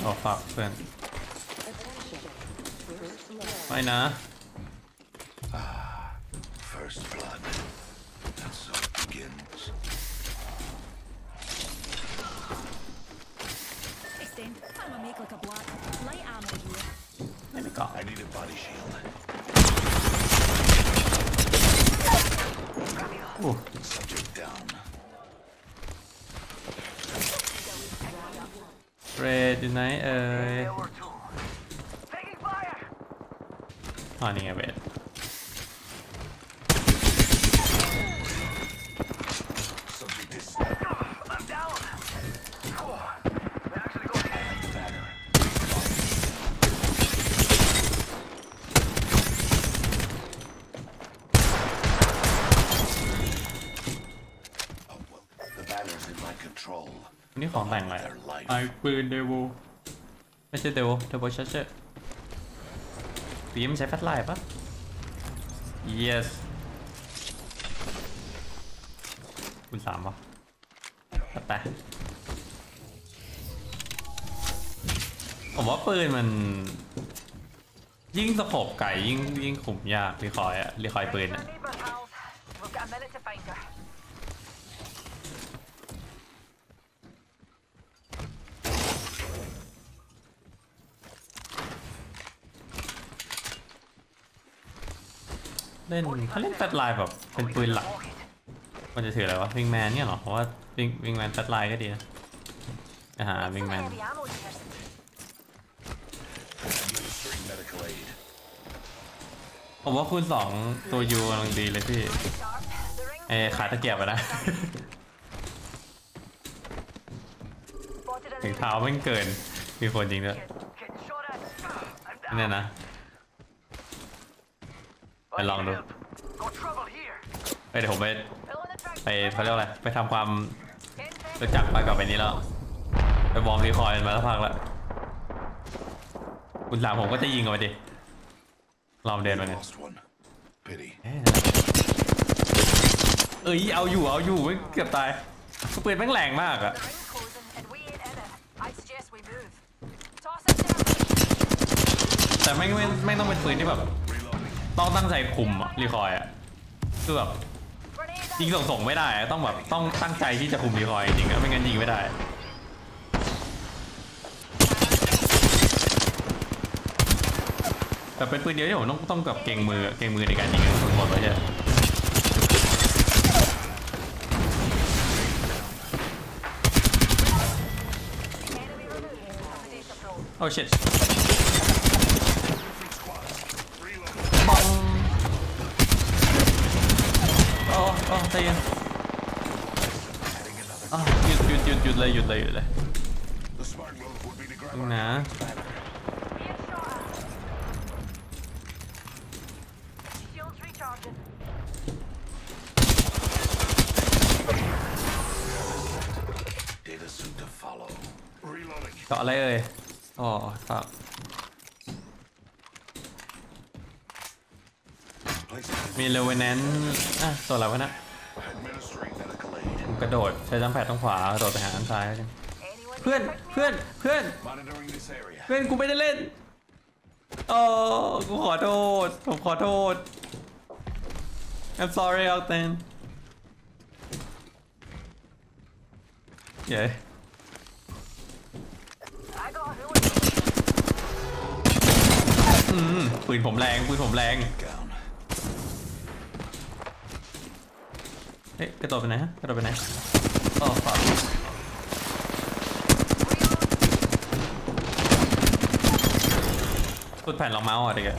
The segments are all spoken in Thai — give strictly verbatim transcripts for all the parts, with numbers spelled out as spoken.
โอ้ฝากเพื่อนไปนะ First blood. That's so it begins. Extend. I'ma make like a black light ammo here. ไม่มีเกาะ I need a body shield. อู้ Subject down. เรดอยู่ไหนเอ่ยอ๋อนี่ไงเบส Subject is. I'm down. Cool. We actually got the banner. Oh well, the banner's in my control. นี่ของแต่งอะไรไอปืนเดวไม่ใช่เดวเดวชัชเชอร์ปีมันใช้แฟลชไลท์ปะ yes คุณสามปะแต่ผมว่าปืนมันยิ่งสโคปไก่ยิ่งยิ่งขุมยากรีคอยอะรีคอยปืนอะเล่นถ้าเล่นแฟลชไลน์แบบเป็นปืนหลักมันจะถืออะไรวะวิงแมนเนี่ยหรอเพราะว่าวิงวิงแมนแฟลชไลน์ก็ดีนะนะฮะวิงแมนผมว่าคูณสองตัวยูกำลังดีเลยพี่เอขาตะเกียบอะนะถึงเท้าไม่เกินมีคนจริงด้วยเนี่ยนะไปลองดูไปเดี๋ยวผมไปไปเขาเรียกอะไรไปทำความรู้จักไปกับไปนี้แล้วไปบอมรีคอยมาแล้วพักแล้วคุณสามผมก็จะยิงกันไปดิลองเดินมาเนี่ยเอ้ยเอาอยู่เอาอยู่ไม่เกือบตายปืนแม่งแรงมากอะแต่ไม่ไม่ไม่ต้องเป็นปืนที่แบบต้องตั้งใจคุมอะรีคอยอะคือแบบยิงส่งๆไม่ได้ต้องแบบต้องตั้งใจที่จะคุมรีคอยจริงๆไม่งั้นยิงไม่ได้แต่เป็นปืนเดียวที่ผมต้องต้องกับเก่งมือเก่งมือในการยิงทั้งหมดเลยใช่โอ้ shit บองโอ้โอ้ใจเย็นอ๋อหยุดหยุดหยุดหยุดเลยหยุดเลยหยุดเลยนะเกาะอะไรเอ่ยอ๋อครับมีเลเวนแนนอ่ะตัวอะไรวะนะกระโดดใช้จัมแพดตรงขวากระโดดไปหาอันซ้ายเพื่อนเพื่อนเพื่อนเพื่อนกูไม่ได้เล่นโอ้กูขอโทษผมขอโทษ I'm sorry out then เย้อืมปืนผมแรงปืนผมแรงเฮ้ยกระโดดไปไหนฮะกระโดดไปไหนอ๋อฝากกดแผ่นรองเมาส์อ่ะเด็ก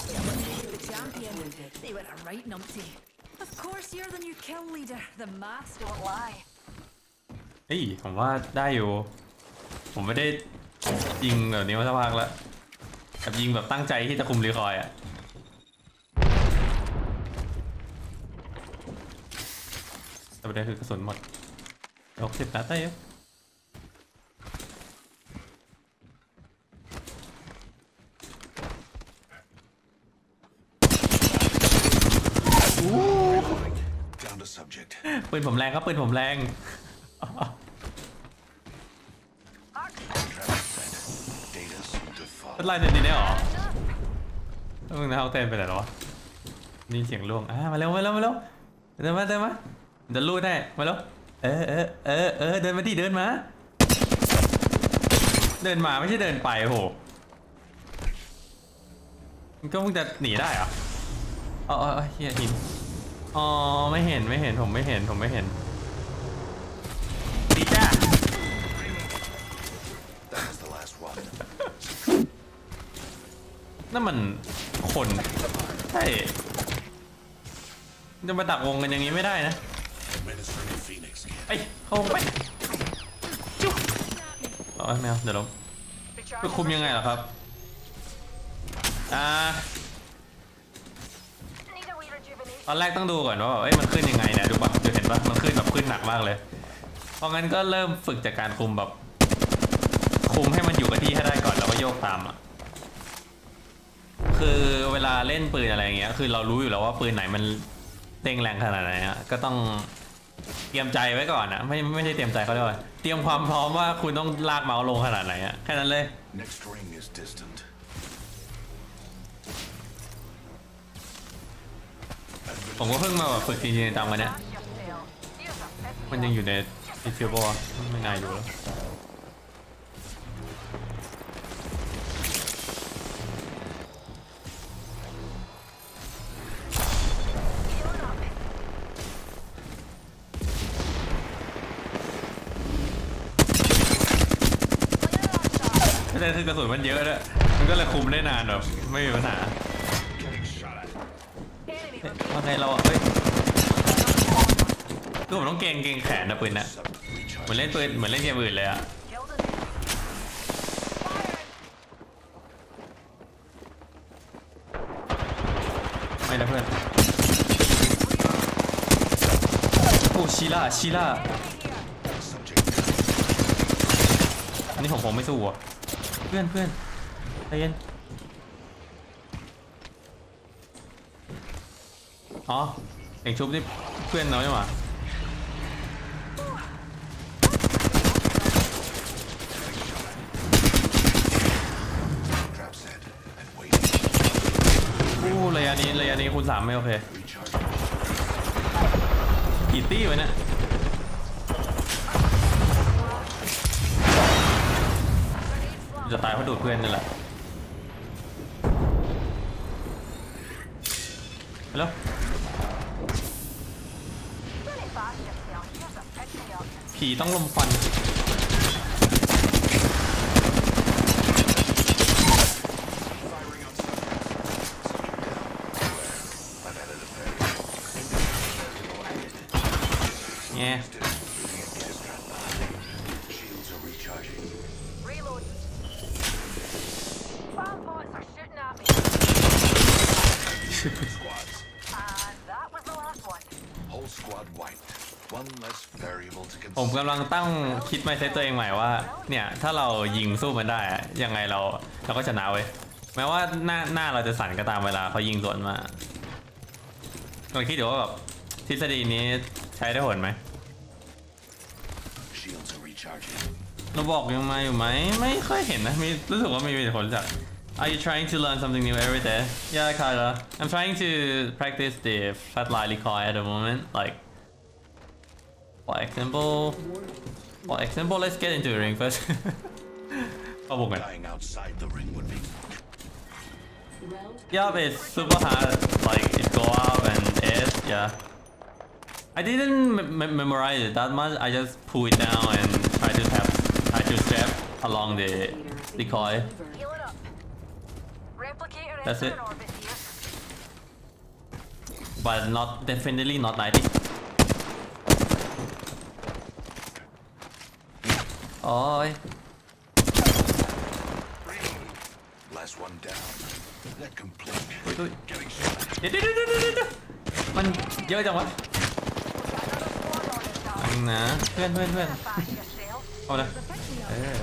เฮ้ยผมว่าได้อยู่ผมไม่ได้ยิงแบบนี้มาสักพักแล้วแบบยิงแบบตั้งใจที่จะคุมรีคอยอ่ะแต่ประเด็นคือกระสุนหมดหกสิบนัดได้ยังปืนผมแรงครับปืนผมแรงเป็นไล่เซนติเนลเหรอมึงนะเอาเต้นไปไหนแล้ววะนี่เสียงล่วงอ่ะมาเร็วมาเร็วมาเร็วเดินมาเดินมาเดินลู่ได้มาเร็วเออเออเออเออเดินมาดิเดินมาเดินมาไม่ใช่เดินไปโหมันก็มึงจะหนีได้เหรออ๋ออ๋อเฮียหินอ๋อไม่เห็นไม่เห็นผมไม่เห็นผมไม่เห็นดีจ้า That was the last one. นั่นมันคนใช่จะมาดักวงกันอย่างนี้ไม่ได้นะ Administrator Phoenix. ไอ้เข้าวงไปจุ๊บอ๋อแมวเดี๋ยวลงไปคุมยังไงเหรอครับอ่าตอนแรกต้องดูก่อนว่าแบบเอ้ยมันขึ้นยังไงเนี่ยดูป่ะจะเห็นป่ะมันขึ้นแบบขึ้นหนักมากเลยเพราะงั้นก็เริ่มฝึกจากการคุมแบบคุมให้มันอยู่กับที่ให้ได้ก่อนแล้วก็โยกตามอ่ะคือเวลาเล่นปืนอะไรเงี้ยคือเรารู้อยู่แล้วว่าปืนไหนมันเด้งแรงขนาดไหนอ่ะก็ต้องเตรียมใจไว้ก่อนนะไม่ไม่ใช่เตรียมใจเขาเรียกว่าเตรียมความพร้อมว่าคุณต้องลากเมาส์ลงขนาดไหนอ่ะแค่นั้นเลย Next ring is distant. ผมก็เพิ่งมาแบบฝึกจริงๆตามกันเนี้ยมันยังอยู่ในดิจิทัลไม่นายดูแล้วไม่ได้คือกระสุนมันเยอะด้วยมันก็เลยคุมได้นานแบบไม่มีปัญหาว่าไงเราเฮ้ยคือผมต้องเก่งเก่งแขนนะปืนนะเหมือนเล่นปืนเหมือนเล่นเกมอื่นเลยอะไม่นะเพื่อนโอ้ชีล่าชีล่าอันนี้ผมผมไม่สู้อ่ะเพื่อนเพื่อนใจเย็นอ๋อเองชุบนี่เพื่อนเราใช่ไหม อู้ระยะนี้ระยะนี้คูณสามไม่โอเคกี่ตี้ไว้เนี่ยจะตายเพราะดูดเพื่อนนี่แหละไปแล้วผีต้องลมควันเนี่ยผมกำลังตั้งคิดไม่ใช่ตัวเองใหม่ว่าเนี่ยถ้าเรายิงสู้มันได้ยังไงเราเราก็ชนะเว้ยแม้ว่าหน้าหน้าเราจะสั่นก็ตามเวลาเขายิงสวนมาเราคิดดูว่าแบบทฤษฎีนี้ใช้ได้ผลไหมเราบอกยังมาอยู่ไหมไม่ค่อยเห็นนะมีรู้สึกว่ามีคนรู้จัก Are you trying to learn something new every day? Yeah, Kyla. I'm trying to practice the flat lie recoil at the moment. Like, for example, for example, let's get into the ring first. Oh, okay. Dying outside the ring would be. Yeah, but it's super hard. Like, it go up and it, yeah. I didn't me memorize it that much. I just pull it down and try to tap, try to strap along the recoil. That's it. But not definitely not ninety. Oh. Last one down. That complete. เดี๋ยวเดี๋ยวเดี๋ยวเดี๋ยวมันเยอะจังวะอันนะเพื่อนเพื่อนเพื่อนเอาละเออ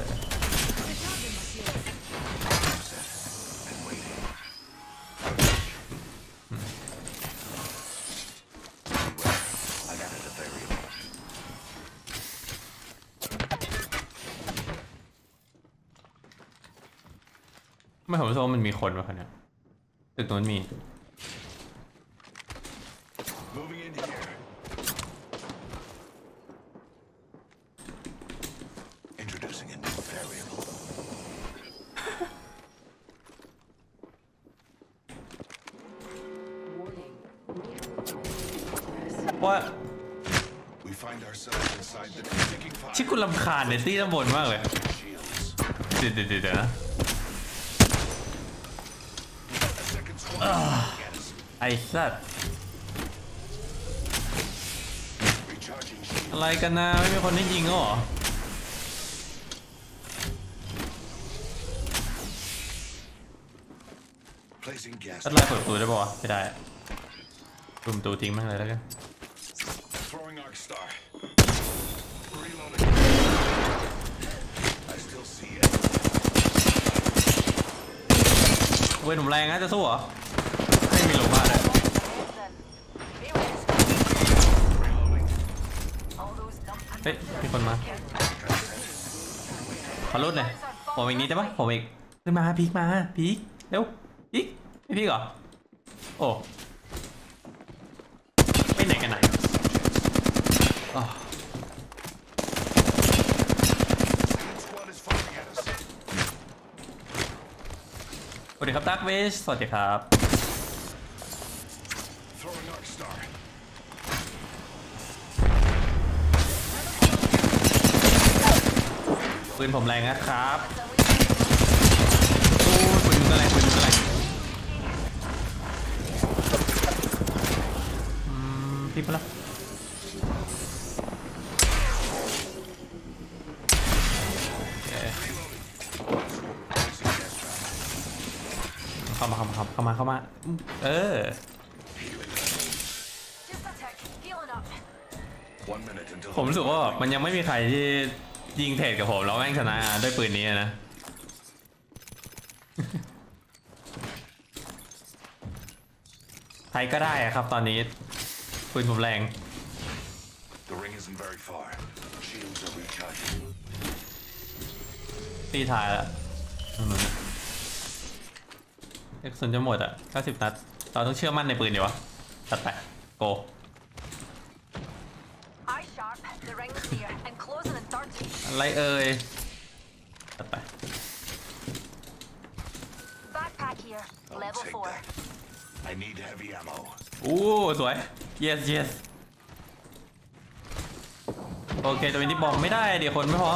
ไม่ผมรู้สึกว่ามันมีคนวะคันนี้ตึกนู้นมี Moving in here. Introducing a new variable. ว่า We find ourselves inside the ticking fire. ชิคุลำคาญในตี้ด้านบนมากเลย Shields. เดี๋ยวเดี๋ยวเดี๋ยวนะ A second squad. Yes. ไอ้สัตว์ Recharging shield. อะไรกันนะไม่มีคนได้ยิงเหรอ Placing gas. ตัดไล่เปิดประตูได้ป่าวะไม่ได้ปุ่มประตูทิ้งแม่งเลยแล้วกัน Throwing arc star. Reloading. I still see it. เว้ยหนุ่มแรงนะจะสู้เหรอไม่มีโลมาเลย Reloading. เฮ้ยมีคนมาขอรุดเลยผมอีกนิดได้ปะผมอีกขึ้นมาพีกมาพีกเร็วพีกไม่พีกเหรอโอ้ไปไหนกันไหนอ๋อ Squad is firing at us. สวัสดีครับดักเวชสวัสดีครับ Throwing arc star. ปืนผมแรงนะครับโอ้ยปืนก็แรงปืนก็แรงอืมพลิกมาแล้วโอเค Placing gas trap. เข้ามาเข้ามาเข้ามาเข้ามาเออ Just a tick. Healing up. One minute until. ผมรู้สึกว่ามันยังไม่มีใครที่ยิงเทรดกับผมแล้วแม่งชนะด้วยปืนนี้นะ ใครก็ได้อะครับตอนนี้ปืนผมแรง The ring isn't very far. Shields are recharging. ตีท้ายแล้วนู่นๆเอ็กซ์ส่วนจะหมดอ่ะเก้าสิบนัดเราต้องเชื่อมั่นในปืนดีวะตัดไปโก Eye sharp. The ring's near and closing in thirty. อะไรเอ่ยตัดไป Backpack here. I'll Level take four. that. I need heavy ammo. อู้สวย yes yes โอเคตัวนี้บอมไม่ได้เดี๋ยวคนไม่พอ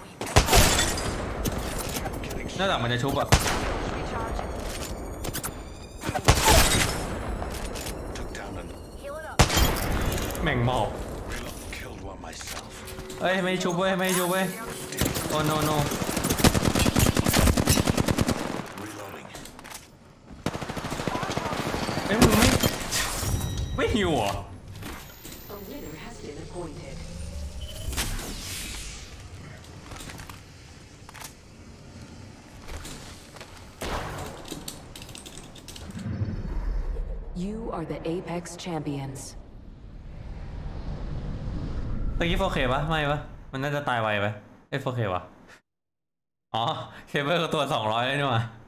Getting นอกจากมันจะชุบอ่ะ Recharging. took down an Healing up. แม่งหมอบ reload. Killed one myself. เอ้ยไม่ชุบเว้ยไม่ชุบเว้ยโอ้ no no Reloading. เอ้ยมึงไม่ไม่หิวเหรอ A winner has been appointed. You are the Apex champions. ตะกี้ โฟร์เค ปะไม่ปะมันน่าจะตายไวไปเอ้ย โฟร์เค วะอ๋อเคเบิลก็ตัวสองร้อยเลยนี่หว่า